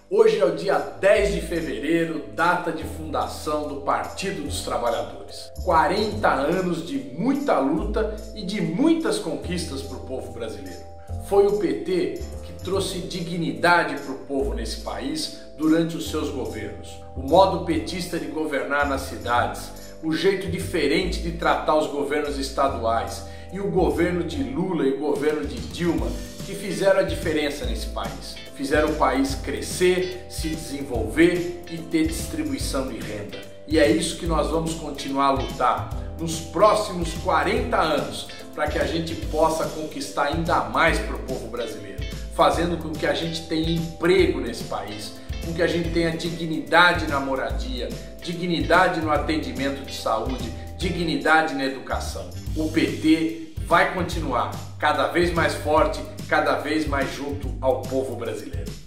Hoje é o dia 10 de fevereiro, data de fundação do Partido dos Trabalhadores. 40 anos de muita luta e de muitas conquistas para o povo brasileiro. Foi o PT que trouxe dignidade para o povo nesse país durante os seus governos. O modo petista de governar nas cidades, o jeito diferente de tratar os governos estaduais e o governo de Lula e o governo de Dilma que fizeram a diferença nesse país. Fizeram o país crescer, se desenvolver e ter distribuição de renda. E é isso que nós vamos continuar a lutar nos próximos 40 anos para que a gente possa conquistar ainda mais para o povo brasileiro, fazendo com que a gente tenha emprego nesse país, com que a gente tenha dignidade na moradia, dignidade no atendimento de saúde, dignidade na educação. O PT vai continuar cada vez mais forte, cada vez mais junto ao povo brasileiro.